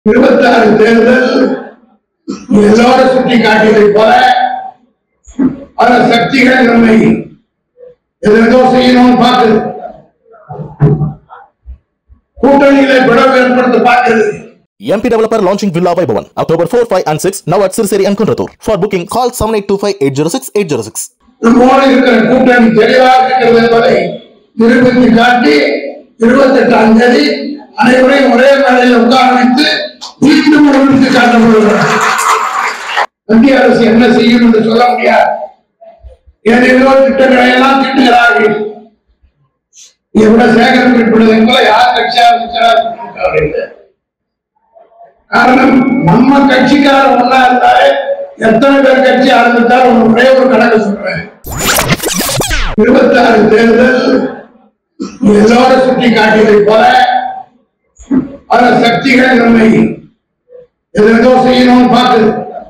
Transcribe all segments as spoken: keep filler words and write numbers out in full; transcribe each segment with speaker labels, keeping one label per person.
Speaker 1: இருபத்தி ஆறு தேர்தல் எல்லோரும் சுட்டி காட்டியதை போல பல சக்திகள் நம்மை எதோ செய்யணும்னு பார்க்குது. கூட்டணியில பிளவு ஏற்படுத்த பார்க்கிறது.
Speaker 2: M P developer launching Villa Vaibhavan October four, five and six now at Sirseri and Kunratur. For booking call seven eight two five eight zero six eight zero six.
Speaker 1: நம்மோடு இருக்கிற கூட்டணி தெளிவாக இருக்கிறது என்பதை நிரூபித்து காட்டி இருபத்தி எட்டாம் தேதி அனைவரையும் ஒரே மேடையில் உட்கார வைத்து மீண்டும் நிரூபித்து காட்டப்படுகிறார். மத்திய அரசு என்ன செய்யும் என்று சொல்ல முடியாது. ஏதேதோ திட்டங்களை எல்லாம் திட்டுகிறார்கள். இவரை சேகரிக்கப்படுவதை போல யார் கட்சியாக காரணம் நம்ம கட்சிக்கார ஒன்னா இருந்தாலே எத்தனை பேர் கட்சி ஆரம்பித்தாலும் ஒரே ஒரு கணக்கு சொல்றேன். இருபத்தி ஆறு தேர்தல் எல்லோரும் சுட்டி காட்டியதை போல பல சக்திகள் நம்மை எதோ செய்யணும்னு பார்க்குது.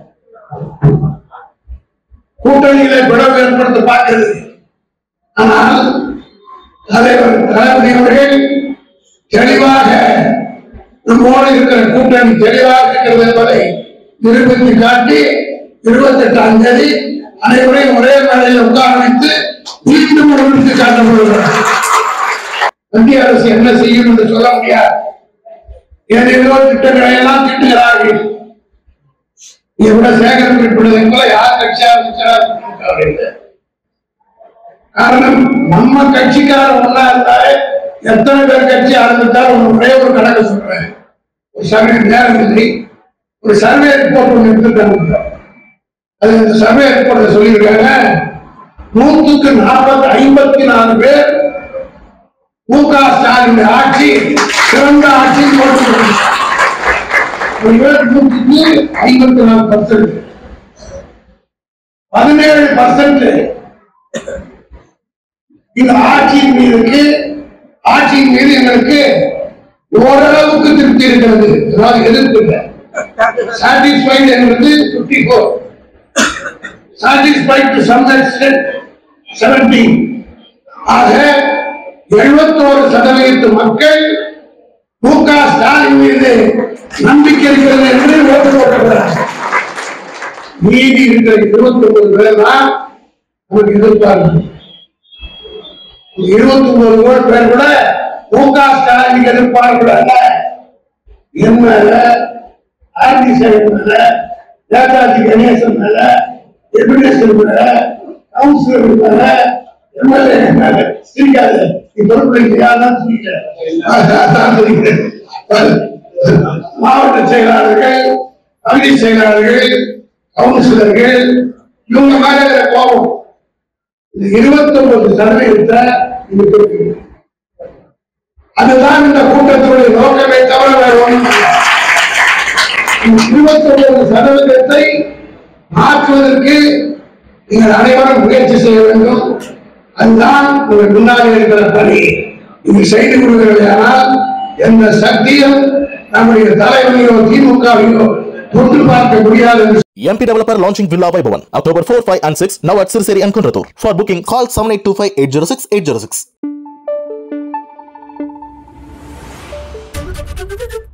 Speaker 1: கூட்டணியில பிளவு ஏற்படுத்த பார்க்கிறது. ஆனால் தலைவர் தளபதி அவர்கள் தெளிவாக நம்மோடு இருக்கிற கூட்டணி தெளிவாக இருக்கிறது என்பதை நிரூபித்து காட்டி இருபத்தி எட்டாம் தேதி அனைவரையும் ஒரே மேடையில் உட்கார வைத்து மீண்டும் நிரூபித்து காட்டப்படுகிறார். மத்திய அரசு என்ன செய்யும் என்று சொல்ல முடியாது. ஏதேதோ திட்டங்களை எல்லாம் திட்டுகிறார்கள். இவரை சேகரிக்கப்படுவதை போல யார் கட்சியாக காரணம் நம்ம கட்சிக்கார ஒன்னா இருந்தாலே எத்தனை பேர் கட்சி ஆரம்பித்தாலும் ஒரே ஒரு கணக்கு சொல்றேன். ஒரு சர்வே நேரம் இல்லை, ஒரு சர்வே ரிப்போர்ட் ஒன்று எடுத்துட்டாங்க. அது இந்த சர்வே ரிப்போர்ட்ல சொல்லியிருக்காங்க, நூற்றுக்கு நாற்பத்தி ஐம்பத்தி நாலு பேர் மு க ஸ்டாலின் ஆட்சி சிறந்த ஆட்சி போட்டு நூற்றுக்கு ஐம்பத்தி நாலு பர்சன்ட் பதினேழு பர்சன்ட் இந்த ஆட்சியின் மீதுக்கு ஆட்சியின் மீது எங்களுக்கு ஓரளவுக்கு திருப்தி இருக்கிறது. அதாவது எதிர்ப்பு இல்லை. சாட்டிஸ்ஃபைடு என்பது ஐம்பத்தி நான்கு, சாட்டிஸ்ஃபைடு டு சம் எக்ஸ்டென்ட் பதினேழு. ஆக எழுபத்தி ஒன்று சதவீத மக்கள் மு க ஸ்டாலின் மீது நம்பிக்கை இருக்கிறது என்று ஓட்டு போட்டுகிறார். மீதி இருக்கிற இருபத்தி ஒன்பது பேர் தான் நமக்கு எதிர்ப்பார்கள். இருபத்தி ஒன்பது கோடி பேர் கூட மு க ஸ்டாலின் எதிர்ப்பார்கள் அல்ல. என் மேல, ஆர்டி சேகர் மேல, நேதாஜி கணேசன் மேல, எபினேசன் மேல, கவுன்சிலர் மேல, எம்எல்ஏ மேல சிரிக்காது. மாவட்ட செயலாளர்கள், பகுதி செயலாளர்கள், கவுன்சிலர்கள் இவங்க மேல கோபம். இருபத்தி ஒன்பது சதவீதத்தை அதுதான் இந்த கூட்டத்தினுடைய நோக்கமே தவிர வேறு ஒன்றும் இருபத்தி ஒன்பது சதவீதத்தை மாற்றுவதற்கு நீங்கள் அனைவரும் முயற்சி செய்ய வேண்டும். அதுதான் உங்கள் முன்னாடி இருக்கிற பணி. இது செய்து கொடுக்கிறீர்களானால் எந்த சக்தியும் நம்முடைய தலைவனையோ திமுகவையோ தொட்டு பார்க்க முடியாது.
Speaker 2: M P developer launching Villa Vaibhavan October four, five and six now at Sirseri and Kunratur. For booking call seven eight two five eight zero six eight zero six.